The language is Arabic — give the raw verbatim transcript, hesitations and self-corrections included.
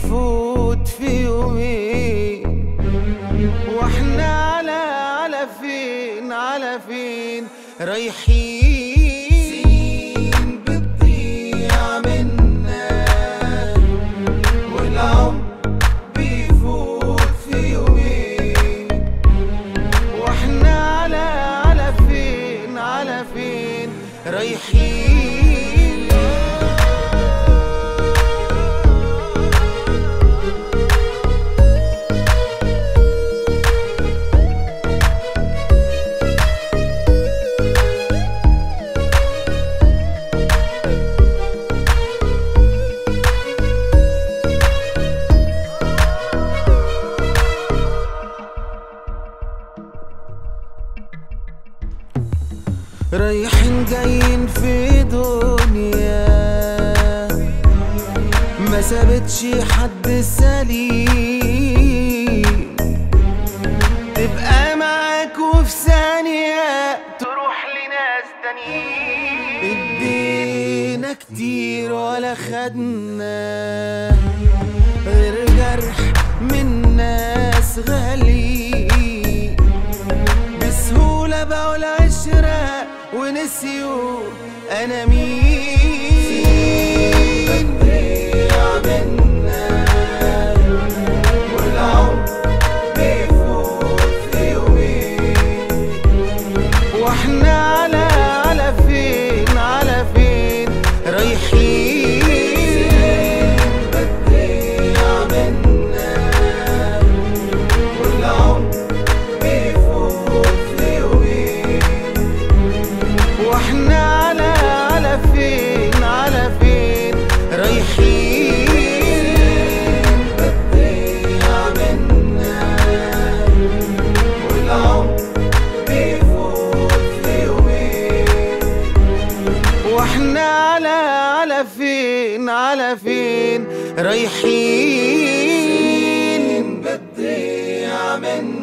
بيفوت في يومين، واحنا على على فين على فين رايحين؟ سنين بتضيع منا والعمر بيفوت في يومين، واحنا على على فين على فين رايحين؟ رايحين جايين في دنيا ما سابتش حد سليم، تبقى معاك وفي ثانية تروح لناس تانيين. ادينا كتير ولا خدنا غير جرح من ناس غاليين، بسهولة بقوا العشرة ونسيوا أنا مين. بتضيع منا والعمر بيفوت في يومين، واحنا على على فين على فين رايحين؟ بتضيع منا والعمر بيفوت في يومين، واحنا على على فين على فين رايحين؟ بتضيع منا والعمر بيفوت في يومين، واحنا على على فين على فين رايحين؟ بتضيع منا